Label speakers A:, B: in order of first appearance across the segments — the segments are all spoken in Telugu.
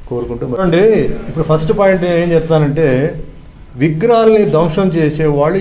A: కోరుకుంటూ అండి. ఇప్పుడు ఫస్ట్ పాయింట్ ఏం చెప్తానంటే, విగ్రహాలని ధ్వంసం చేసే వాళ్ళు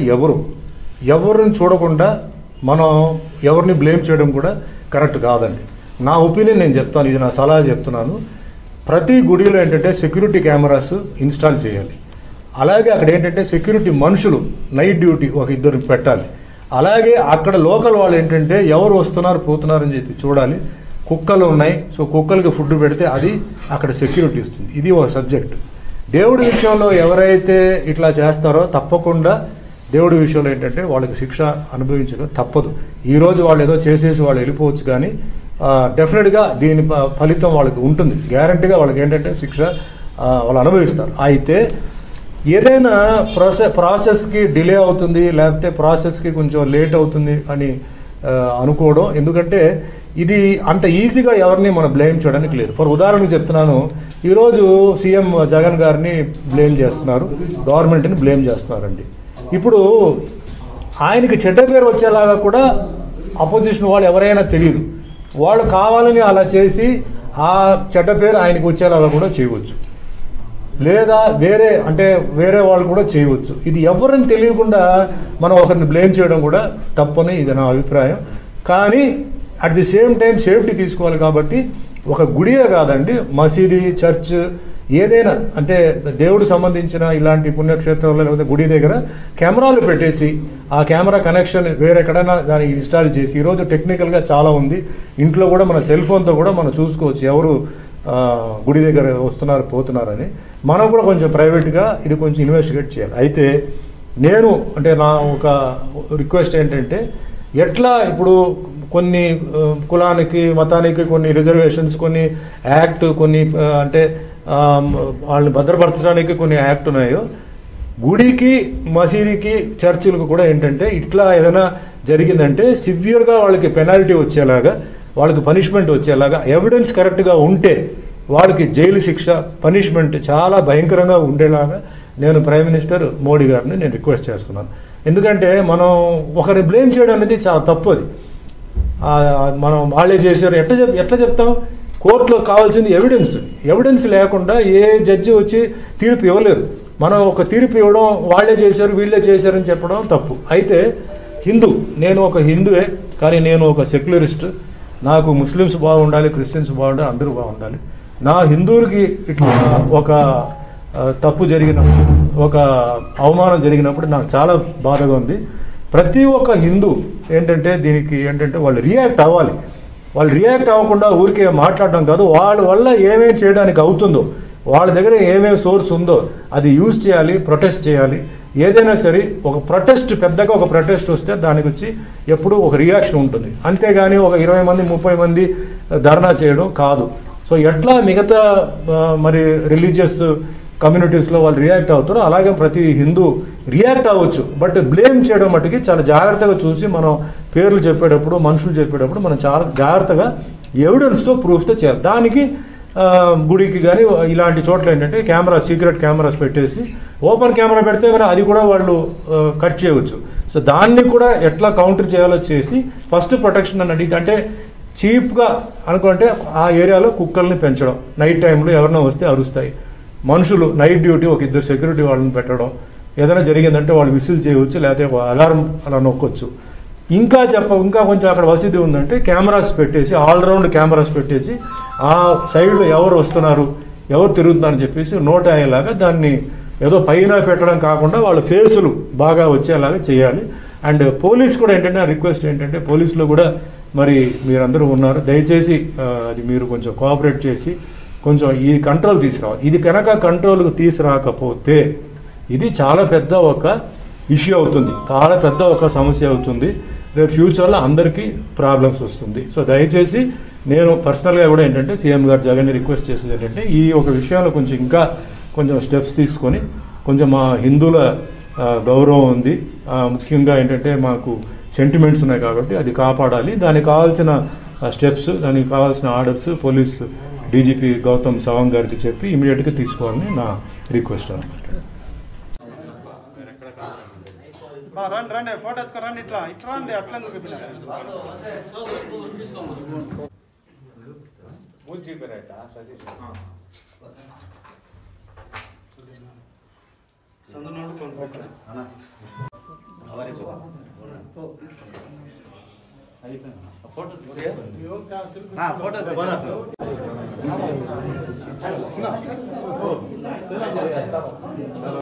A: ఎవరిని చూడకుండా మనం ఎవరిని బ్లేమ్ చేయడం కూడా కరెక్ట్ కాదండి. నా ఒపీనియన్ నేను చెప్తాను, ఇది నా సలహా చెప్తున్నాను. ప్రతి గుడిలో ఏంటంటే సెక్యూరిటీ కెమెరాస్ ఇన్స్టాల్ చేయాలి. అలాగే అక్కడ ఏంటంటే సెక్యూరిటీ మనుషులు నైట్ డ్యూటీ ఒక ఇద్దరు పెట్టాలి. అలాగే అక్కడ లోకల్ వాళ్ళు ఏంటంటే ఎవరు వస్తున్నారు పోతున్నారని చెప్పి చూడాలి. కుక్కలు ఉన్నాయి, సో కుక్కలకి ఫుడ్ పెడితే అది అక్కడ సెక్యూరిటీ ఇస్తుంది. ఇది ఒక సబ్జెక్ట్. దేవుడి విషయంలో ఎవరైతే ఇట్లా చేస్తారో తప్పకుండా దేవుడి విషయంలో ఏంటంటే వాళ్ళకి శిక్ష అనుభవించడం తప్పదు. ఈరోజు వాళ్ళు ఏదో చేసేసి వాళ్ళు వెళ్ళిపోవచ్చు, కానీ డెఫినెట్గా దీని ఫలితం వాళ్ళకి ఉంటుంది. గ్యారంటీగా వాళ్ళకి ఏంటంటే శిక్ష వాళ్ళు అనుభవిస్తారు. అయితే ఏదైనా ప్రాసెస్కి డిలే అవుతుంది, లేకపోతే ప్రాసెస్కి కొంచెం లేట్ అవుతుంది అని అనుకోవడం, ఎందుకంటే ఇది అంత ఈజీగా ఎవరిని మనం బ్లేమ్ చేయడానికి లేదు. ఫర్ ఉదాహరణకు చెప్తున్నాను, ఈరోజు సీఎం జగన్ గారిని బ్లేమ్ చేస్తున్నారు, గవర్నమెంట్ని బ్లేమ్ చేస్తున్నారండి. ఇప్పుడు ఆయనకి చెడ్డ పేరు వచ్చేలాగా కూడా అపోజిషన్ వాళ్ళు ఎవరైనా తెలియదు, వాళ్ళు కావాలని అలా చేసి ఆ చెడ్డ పేరు ఆయనకు వచ్చేలాగా కూడా చేయవచ్చు, లేదా వేరే వాళ్ళు కూడా చేయవచ్చు. ఇది ఎవరిని తెలియకుండా మనం ఒకరిని బ్లేమ్ చేయడం కూడా తప్పని ఇది నా అభిప్రాయం. కానీ at the same time safety తీసుకోవాలి. కాబట్టి ఒక గుడియే కాదండి, మసీదీ, చర్చ్, ఏదైనా అంటే దేవుడు సంబంధించిన ఇలాంటి పుణ్యక్షేత్రంలో లేకపోతే గుడి దగ్గర కెమెరాలు పెట్టేసి ఆ కెమెరా కనెక్షన్ వేరెక్కడైనా దానికి ఇన్స్టాల్ చేసి, ఈరోజు టెక్నికల్గా చాలా ఉంది, ఇంట్లో కూడా మన సెల్ ఫోన్తో కూడా మనం చూసుకోవచ్చు ఎవరు గుడి దగ్గర వస్తున్నారు పోతున్నారని. మనం కూడా కొంచెం ప్రైవేట్గా ఇది కొంచెం ఇన్వెస్టిగేట్ చేయాలి. అయితే నేను నా ఒక రిక్వెస్ట్ ఏంటంటే, ఎట్లా ఇప్పుడు కొన్ని కులానికి మతానికి కొన్ని రిజర్వేషన్స్, కొన్ని యాక్ట్, కొన్ని అంటే వాళ్ళని భద్రపరచడానికి కొన్ని యాక్ట్ ఉన్నాయో, గుడికి మసీదీకి చర్చిలకు కూడా ఏంటంటే ఇట్లా ఏదైనా జరిగిందంటే సివియర్గా వాళ్ళకి పెనాల్టీ వచ్చేలాగా, వాళ్ళకి పనిష్మెంట్ వచ్చేలాగా, ఎవిడెన్స్ కరెక్ట్గా ఉంటే వాళ్ళకి జైలు శిక్ష, పనిష్మెంట్ చాలా భయంకరంగా ఉండేలాగా నేను ప్రైమ్ మినిస్టర్ మోడీ గారిని నేను రిక్వెస్ట్ చేస్తున్నాను. ఎందుకంటే మనం ఒకరిని బ్లేమ్ చేయడం అనేది చాలా తప్పు. అది మనం వాళ్ళే చేశారు ఎట్లా చెప్తాం? కోర్టులో కావాల్సింది ఎవిడెన్స్ లేకుండా ఏ జడ్జి వచ్చి తీర్పు ఇవ్వలేరు. మనం ఒక తీర్పు ఇవ్వడం వాళ్ళే చేశారు వీళ్ళే చేశారని చెప్పడం తప్పు. అయితే నేను ఒక హిందువే, కానీ నేను ఒక సెక్యులరిస్ట్. నాకు ముస్లిమ్స్ బాగుండాలి, క్రిస్టియన్స్ బాగుండాలి, అందరూ బాగుండాలి. నా హిందువులకి ఇట్లా ఒక తప్పు జరిగినప్పుడు, ఒక అవమానం జరిగినప్పుడు నాకు చాలా బాధగా ఉంది. ప్రతి ఒక్క హిందూ దీనికి వాళ్ళు రియాక్ట్ అవ్వాలి. వాళ్ళు రియాక్ట్ అవ్వకుండా ఊరికే మాట్లాడడం కాదు, వాళ్ళ వల్ల ఏమేమి చేయడానికి అవుతుందో, వాళ్ళ దగ్గర ఏమేమి సోర్స్ ఉందో అది యూజ్ చేయాలి, ప్రొటెస్ట్ చేయాలి. ఏదైనా సరే పెద్దగా ఒక ప్రొటెస్ట్ వస్తే దానికి వచ్చి ఎప్పుడూ ఒక రియాక్షన్ ఉంటుంది. అంతేగాని ఒక 20 మంది 30 మంది ధర్నా చేయడం కాదు. సో ఎట్లా మిగతా మరి రిలీజియస్ కమ్యూనిటీస్లో వాళ్ళు రియాక్ట్ అవుతారో అలాగే ప్రతి హిందూ రియాక్ట్ అవ్వచ్చు. బట్ బ్లేమ్ చేయడం మటుకి చాలా జాగ్రత్తగా చూసి మనం పేర్లు చెప్పేటప్పుడు, మనుషులు చెప్పేటప్పుడు మనం చాలా జాగ్రత్తగా ఎవిడెన్స్తో, ప్రూఫ్తో చేయాలి. దానికి గుడికి కానీ ఇలాంటి చోట్ల సీక్రెట్ కెమెరాస్ పెట్టేసి, ఓపెన్ కెమెరా పెడితే మరి అది కూడా వాళ్ళు కట్ చేయవచ్చు. సో దాన్ని కూడా ఎట్లా కౌంటర్ చేయాలో చేసి ఫస్ట్ ప్రొటెక్షన్ అని అడిగితే, అంటే చీప్గా అనుకుంటే ఆ ఏరియాలో కుక్కల్ని పెంచడం, నైట్ టైంలో ఎవరైనా వస్తే అరుస్తాయి, మనుషులు నైట్ డ్యూటీ ఒక ఇద్దరు సెక్యూరిటీ వాళ్ళని పెట్టడం, ఏదైనా జరిగిందంటే వాళ్ళు విసిల్ చేయవచ్చు, లేకపోతే అలారం అలా నొక్కొచ్చు. ఇంకా కొంచెం అక్కడ వసతి ఉందంటే కెమెరాస్ పెట్టేసి, ఆల్రౌండ్ కెమెరాస్ పెట్టేసి ఆ సైడ్లో ఎవరు వస్తున్నారు, ఎవరు తిరుగుతున్నారని చెప్పేసి నోట్ అయ్యేలాగా దాన్ని ఏదో పైన పెట్టడం కాకుండా వాళ్ళ ఫేసులు బాగా వచ్చేలాగా చేయాలి. అండ్ పోలీస్ కూడా రిక్వెస్ట్ పోలీసులో కూడా మరి మీరందరూ ఉన్నారు, దయచేసి అది మీరు కొంచెం కోఆపరేట్ చేసి కొంచెం ఈ కంట్రోల్ తీసుకురావాలి. ఇది కనుక కంట్రోల్కి తీసుకురాకపోతే ఇది చాలా పెద్ద ఒక ఇష్యూ అవుతుంది, చాలా పెద్ద ఒక సమస్య అవుతుంది. రేపు ఫ్యూచర్లో అందరికీ ప్రాబ్లమ్స్ వస్తుంది. సో దయచేసి నేను పర్సనల్గా కూడా సీఎం గారు జగన్ని రిక్వెస్ట్ చేసేది ఈ ఒక విషయంలో ఇంకా కొంచెం స్టెప్స్ తీసుకొని, కొంచెం మా హిందువుల గౌరవం ఉంది, ముఖ్యంగా మాకు సెంటిమెంట్స్ ఉన్నాయి కాబట్టి అది కాపాడాలి. దానికి కావాల్సిన స్టెప్స్, దానికి కావాల్సిన orders police DGP Gautam Sawang గారికి చెప్పి ఇమీడియట్గా తీసుకోవాలని నా రిక్వెస్ట్ అనమాట.
B: రండి ఫోటో రండి, ఇట్లా రండి, అట్లా సతీష్ సందు నోడుకోండి ఫోటో